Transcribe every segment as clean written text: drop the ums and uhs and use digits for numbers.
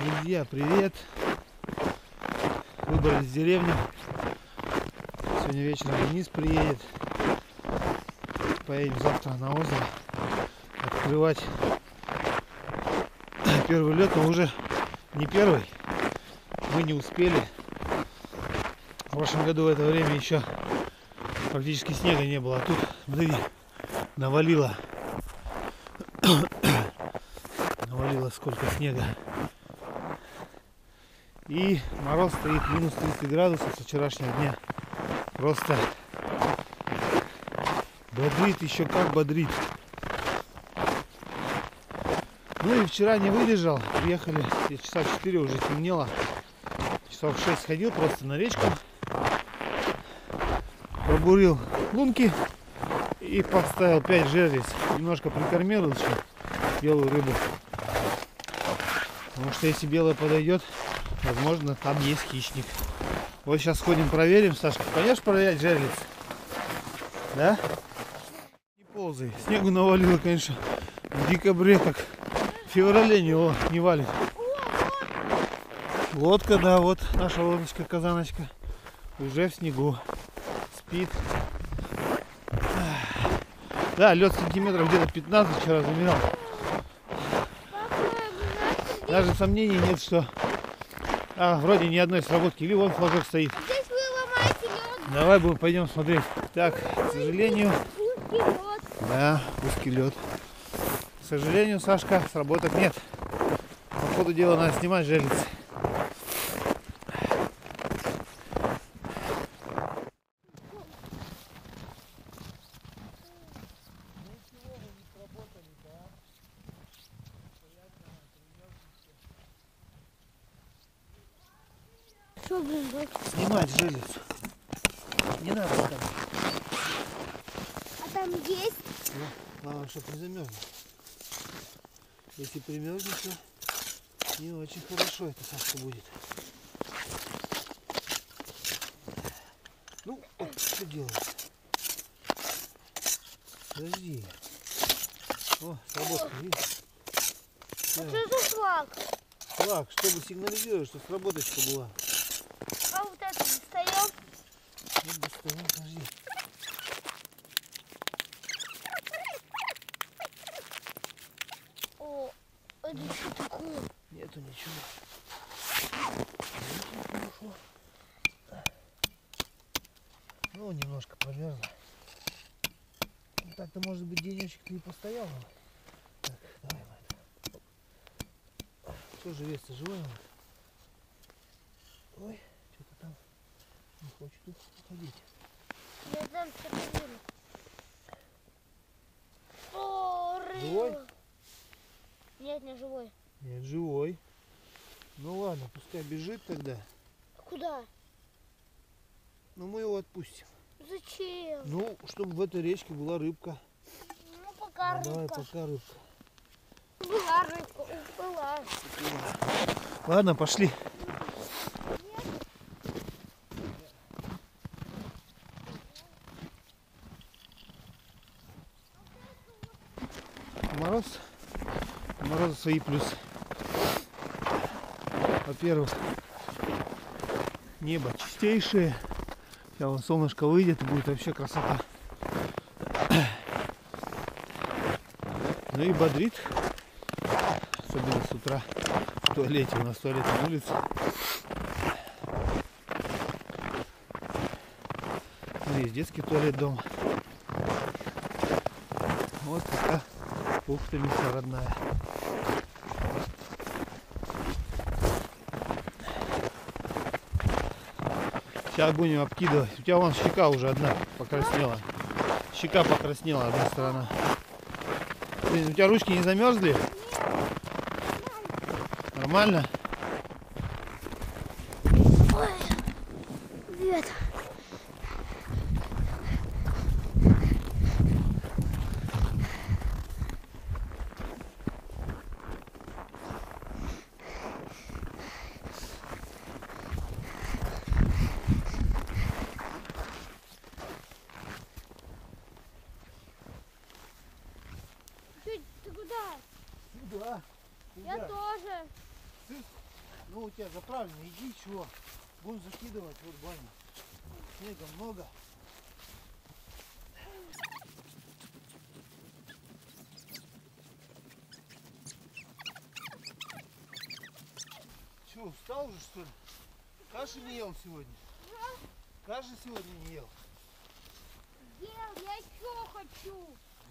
Друзья, привет! Выбрались в деревню. Сегодня вечером Денис приедет. Поедем завтра на озеро открывать первый лед, но уже не первый. Мы не успели. В прошлом году в это время еще практически снега не было, а тут, смотри, навалило. Навалило сколько снега. И мороз стоит минус 30 градусов со вчерашнего дня. Просто бодрит, еще как бодрит. Ну и вчера не выдержал. Приехали, часа 4 уже темнело. Часов 6 сходил просто на речку. Пробурил лунки и поставил 5 жерлиц. Немножко прикормил еще белую рыбу. Потому что если белая подойдет, возможно, там есть хищник. Вот сейчас сходим, проверим. Сашка, пойдешь проверять жерлиц? Да? Не ползай. Снегу навалило, конечно, в декабре, как в феврале не валит. Лодка, да, вот наша лодочка, казаночка, уже в снегу. Спит. Да, лед сантиметров где-то 15 вчера замерял. Даже сомнений нет, что вроде ни одной сработки. Или вон флажок стоит. Здесь вы ломаете лед. Давай пойдем смотреть. Так, к сожалению. Узкий лед. Да, узкий лед. К сожалению, Сашка, сработок нет. По ходу дела надо снимать жерлицы. Что, блин, Снимать жерлицу. Не надо там. а там есть? Ну, главное, чтобы не замерзло. Если примерзнет, то не очень хорошо это, Сашка, будет. Ну, что делать? Подожди. О, сработал, видишь? А что за флаг? Флаг, чтобы сигнализировать, что сработочка была. А вот это достаем? Вот достаем, подожди. О, это что такое? Нету ничего. Хорошо. Ну, немножко промерзло. Ну, так-то, может быть, денечек-то и постоял. Так, давай, Мать. Что живец-то, живой он? Ой, что-то там не хочет тут уходить. Я там что-то вижу. О, рыба. Живой? Нет, не живой. Нет, живой. Ну ладно, пускай бежит тогда. Куда? Но мы его отпустим. Зачем? Ну, чтобы в этой речке была рыбка. Ну, пока Ну, давай, рыбка. пока рыбка. Была рыбка, уплыла. Ладно, пошли. Мороз. У мороза свои плюсы. Во-первых, небо чистейшее. Сейчас вон солнышко выйдет, и будет вообще красота. Ну и бодрит. Особенно с утра в туалете. У нас туалет на улице. Ну, есть детский туалет дома. Вот такая Ухта-Миса родная. Сейчас будем обкидывать. У тебя вон щека уже одна покраснела. Щека покраснела, одна сторона. Блин, у тебя ручки не замерзли? Нормально? Ой, привет. Ты куда? Сюда. Я тоже. Ну у тебя заправлено, иди, чего? Будем закидывать, вот баню. Снега много. Че, устал уже, что ли? Каши не ел сегодня? Каши сегодня не ел? Ел, я еще хочу.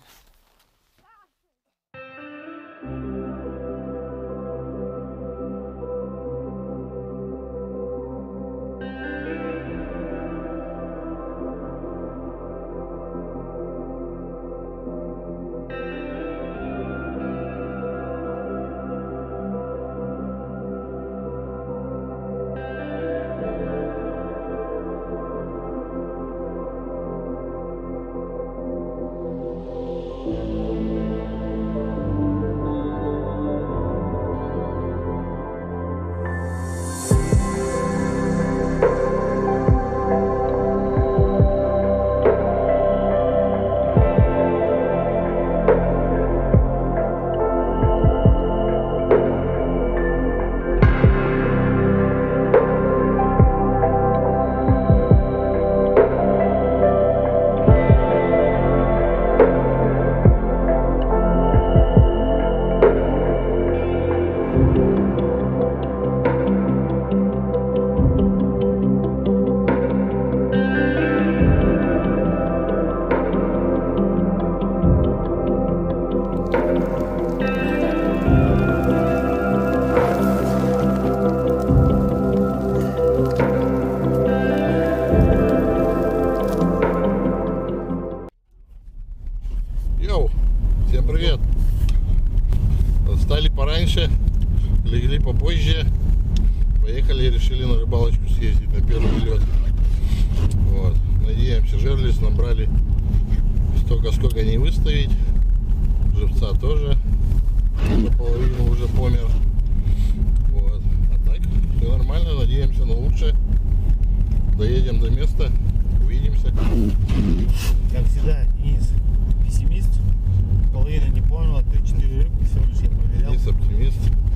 Всем привет! Встали пораньше, легли попозже, поехали, решили на рыбалочку съездить, на первый лед. Вот. Надеемся, жерлиц набрали столько, сколько не выставить. Живца тоже наполовину уже помер. Вот. А так все нормально, надеемся на лучшее. Доедем до места, увидимся. Как всегда, Денис пессимист. Половина не поняла, 3-4 рыбки всего лишь я проверял. Денис оптимист.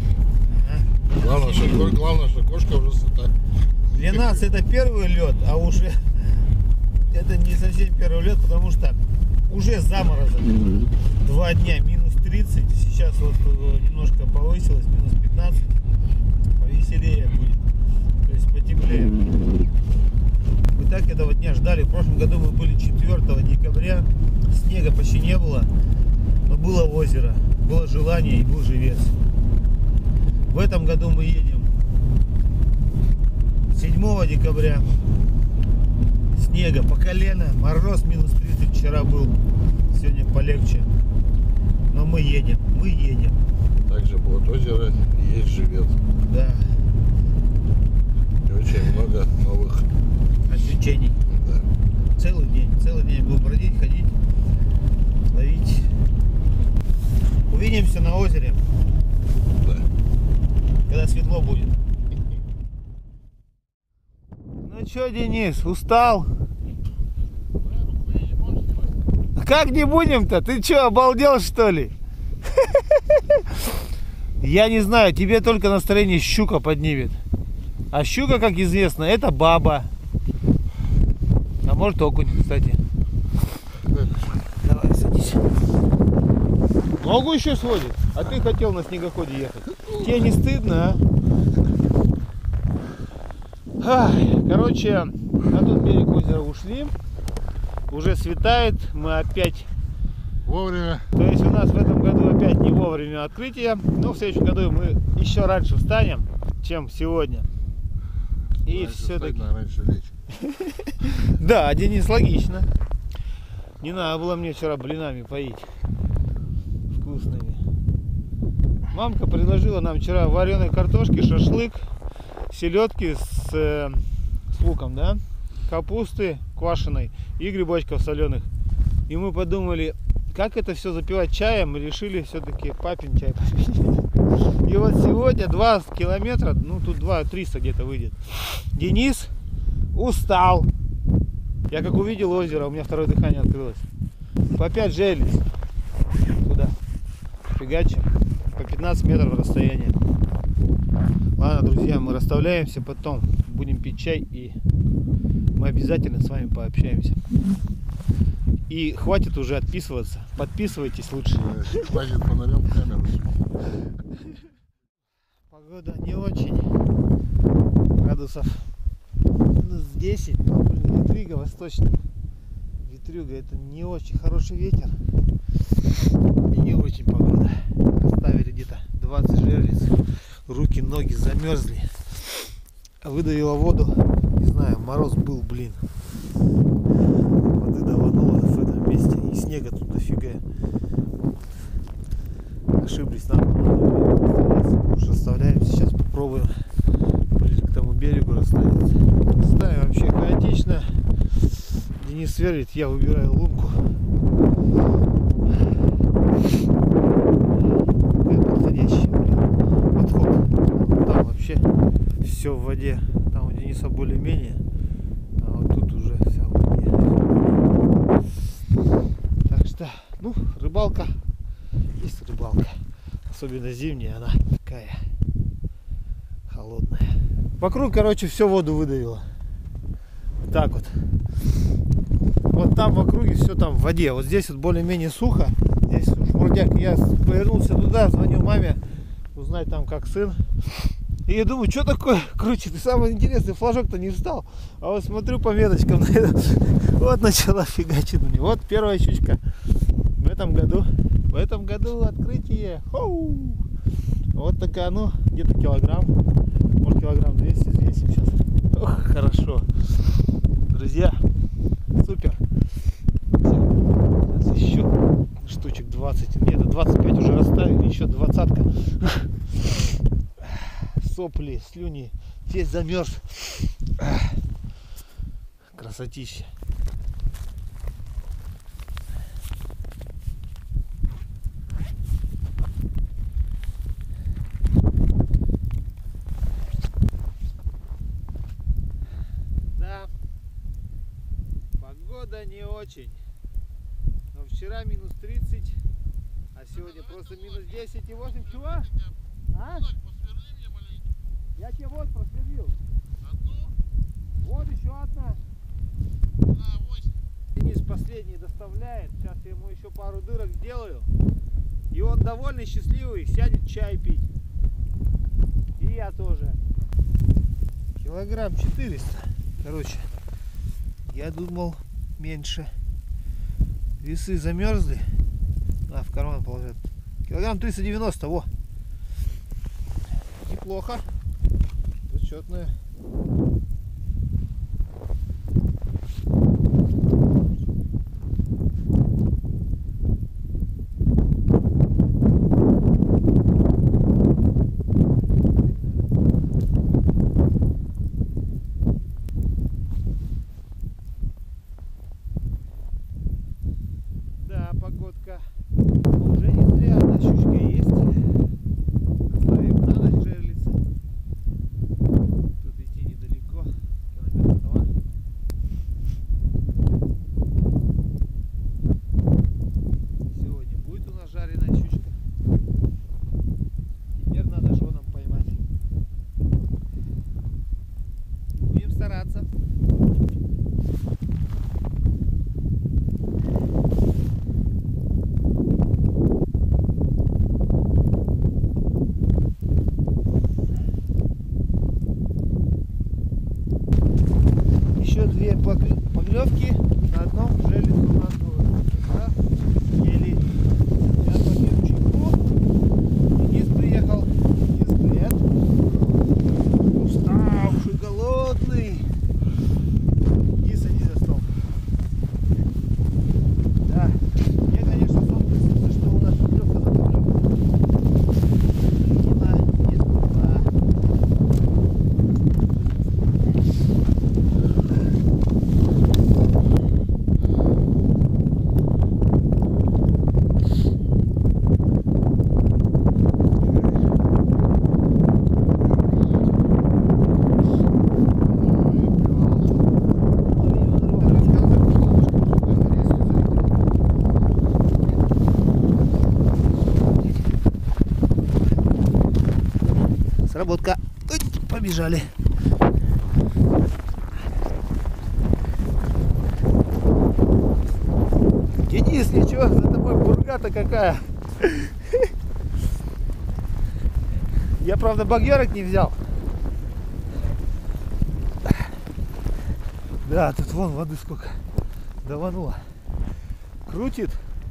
Ага. Главное, что кошка уже сыта. Для нас это первый лед, а уже это не совсем первый лед, потому что уже заморозок. 2 дня минус 30, сейчас вот немножко повысилось, минус 15, повеселее будет, то есть потеплее. Мы так этого дня ждали. В прошлом году мы были 4 декабря, снега почти не было, но было озеро, было желание и был живец. В этом году мы едем 7 декабря, снега по колено, мороз минус 30 вчера был, сегодня полегче, но мы едем. Также будет озеро и есть живец. Да. И очень много новых Ощущений. Да. Целый день буду бродить, ходить, ловить. Увидимся на озере, Да. когда светло будет. Ну чё, Денис, устал? Как не будем-то? Ты чё, обалдел, что ли? Я не знаю, тебе только настроение щука поднимет. А щука, как известно, это баба. А может окунь, кстати. Давай, садись. Ногу еще сводит? А ты хотел на снегоходе ехать. Тебе не стыдно, а? Короче, на тот берег озера ушли. Уже светает, мы опять Вовремя. То есть у нас в этом году опять не вовремя открытие, но в следующем году мы еще раньше встанем, чем сегодня. И все-таки... Раньше лечь. Да, Денис, логично. Не надо было мне вчера блинами поить вкусными. Мамка предложила нам вчера вареной картошки, шашлык, селедки с луком, да, капусты квашеной и грибочков соленых. И мы подумали, как это все запивать чаем, и решили все-таки папин чай попить. И вот сегодня 2 километра, ну тут 2-300 где-то выйдет. Денис устал. Я как увидел озеро, у меня второе дыхание открылось. По 5 жерлиц. Туда. Фигачим. По 15 метров расстояние. Ладно, друзья, мы расставляемся, потом будем пить чай, и мы обязательно с вами пообщаемся. И хватит уже отписываться. Подписывайтесь лучше. Хватит фонарем в камеру. Погода не очень. Градусов минус 10. Но, блин, ветрюга восточная. Ветрюга, это не очень хороший ветер. И не очень погода. Оставили где-то 20 жерлиц. Руки, ноги замерзли. Выдавила воду. Не знаю, мороз был, блин. Воды давануло в этом месте. И снега тут дофига. Ошиблись, нам надо уже расставляемся. Сейчас попробуем ближе к тому берегу расставиться. Ставим вообще хаотично. Денис сверлит, я выбираю лунку. Подходящий подход. Там вообще все в воде. Там у Дениса более-менее. А вот тут уже вся в воде. Так что, ну, рыбалка. Есть рыбалка. Особенно зимняя, она такая холодная. Вокруг, короче, все воду выдавило. Так вот. Вот там в округе все там в воде. Вот здесь вот более-менее сухо. Здесь шмурдяк. Я повернулся туда, звоню маме, узнать там как сын. И я думаю, что такое крутит? И самое интересное, флажок-то не встал. А вот смотрю по меточкам. Вот начала фигачить на него. Вот первая щучка. В этом году открытие. Хоу! Вот такая, ну, где-то килограмм. Может, килограмм 200 взвесим сейчас. Ох, хорошо. Друзья, супер. Сейчас еще штучек 20. Где-то 25 уже расставили. Еще 20-ка. Сопли, слюни. Весь замерз. Красотища. Погода не очень, но вчера минус 30, а сегодня просто минус 10 и 8. Чего? А? Я тебе вот просверлил. Одну? Вот еще одна. А, 8. Денис последний доставляет. Сейчас я ему еще пару дырок сделаю. И он довольный, счастливый, сядет чай пить. И я тоже. Килограмм 400. Короче, я думал меньше. Весы замерзли. А, в карман положат. Килограмм 390, во. Неплохо. Зачетная. Да, погодка. Уже не зря одна щучка есть. Оставим на ночь жерлицы. Тут идти недалеко. Километра 2. Сегодня будет у нас жареная щучка. Теперь надо женам поймать. Будем стараться. Еще две поклевки на одном жерлице у нас было. Ели. Сейчас попьем чайку. Денис приехал. Денис, привет. Уставший, голодный. Иди садись за стол. Да. Мне, конечно, сон приснился, что у нас поклевка за поклевку. Нет, была. Сработка. Побежали. Денис, ничего, за тобой бурга-то какая. Я, правда, багьерок не взял. Да, тут вон воды сколько давануло. Крутит.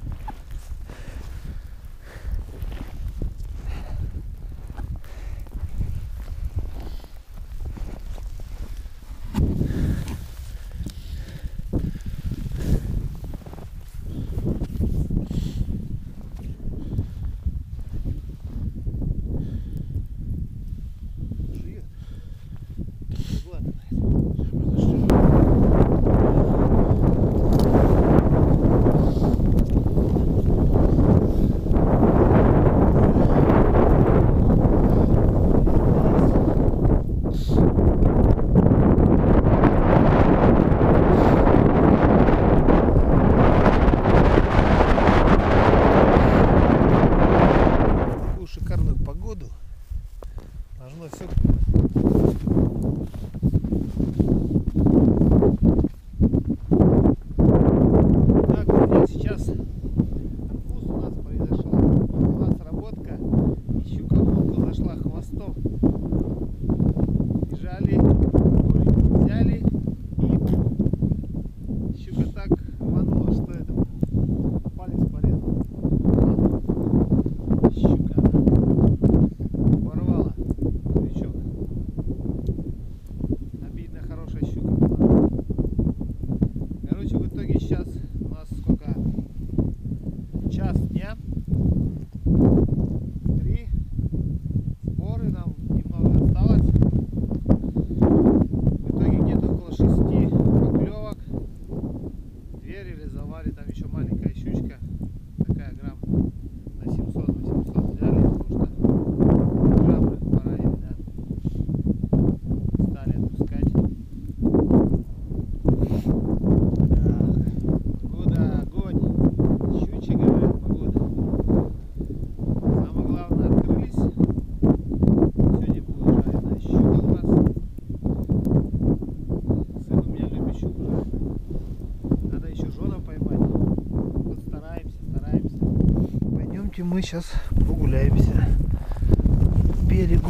Должно все. Так, друзья, сейчас конфуз у нас произошел. У нас работка, и щука в лодку зашла хвостом. Бежали, взяли, и щука так рванула, что это палец порезал. Щука порвала крючок. Обидно, хорошая щука была. Короче, в итоге сейчас у нас сколько? Час дня. 3 споры, нам немного осталось. В итоге где-то около 6 поклевок. 2 реализовали, там еще маленькая щучка. Такая грамм на 700-800 взяли, потому что граммы поранили, да. Стали отпускать. Погода огонь. Щучьи, говорят, погода. Самое главное, открылись. Сегодня будет жареная щука у нас. Сын у меня любит щуку жареную. Надо еще жора поймать. Вот стараемся. Пойдемте мы сейчас прогуляемся к берегу.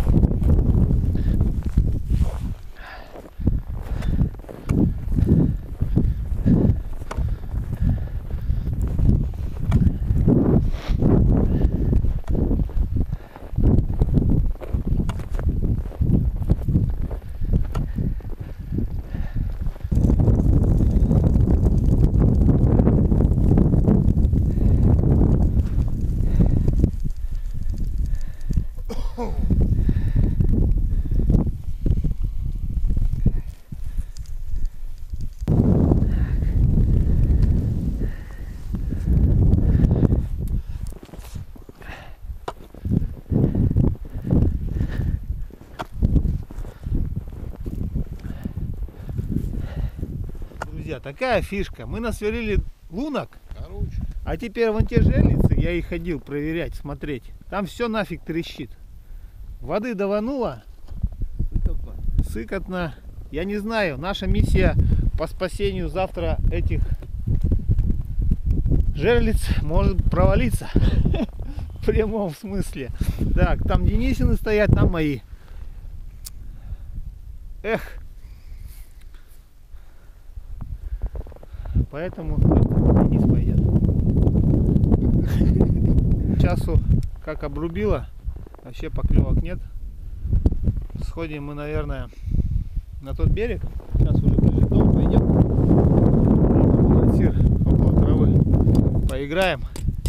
Друзья, такая фишка. Мы насверлили лунок, а теперь вон те жерлицы, я их ходил проверять, смотреть. Там все нафиг трещит. Воды давануло. Сыкотно. Я не знаю, наша миссия по спасению завтра этих жерлиц может провалиться. В прямом смысле. Так, там Денисины стоят, там мои. Эх. Поэтому Денис пойдет. Часу как обрубило, вообще поклевок нет. Сходим мы, наверное, на тот берег. Сейчас уже ближе к дому пойдем. Около травы поиграем.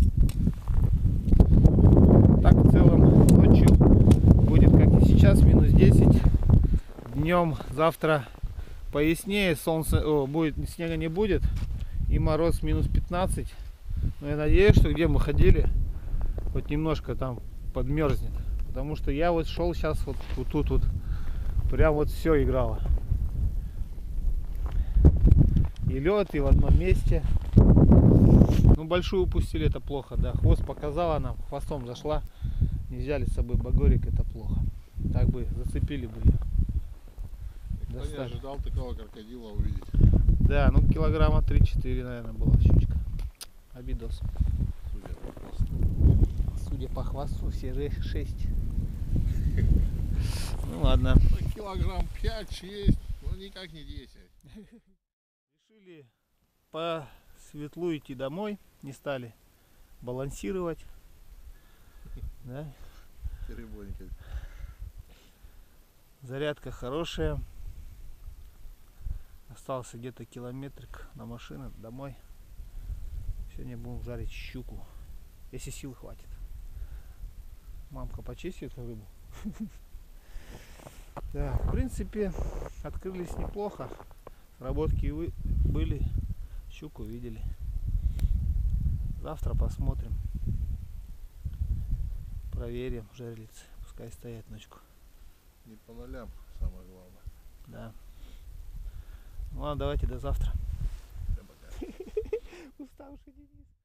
Так в целом ночью будет, как и сейчас, минус 10. Днем завтра пояснее, солнце будет, снега не будет, и мороз минус 15. Но я надеюсь, что где мы ходили, хоть немножко там подмерзнет, потому что я вот шел сейчас вот тут вот прям вот все играло, и лед, и в одном месте. Ну, большую упустили, это плохо, да. Хвост показала нам, хвостом зашла, не взяли с собой багорик, это плохо. Так Так бы зацепили бы ее. Никто не Достали. ожидал такого крокодила увидеть. Да, ну килограмма 3-4, наверное, была щучка. Обидос. Судя по хвосту. Судя по хвосту, все же 6. Ну ладно. Ну, килограмм 5-6, но никак не 10. Решили по светлу идти домой. Не стали балансировать. Да? Теребонькой. Зарядка хорошая. Остался где-то километрик на машину домой. Сегодня будем жарить щуку. Если сил хватит. Мамка почистит рыбу. Да, в принципе, открылись неплохо. Сработки были. Щуку видели. Завтра посмотрим. Проверим жерлицы. Пускай стоят ночку. Не по нулям, самое главное. Да. Ну ладно, давайте до завтра. Всем пока. Уставший Денис.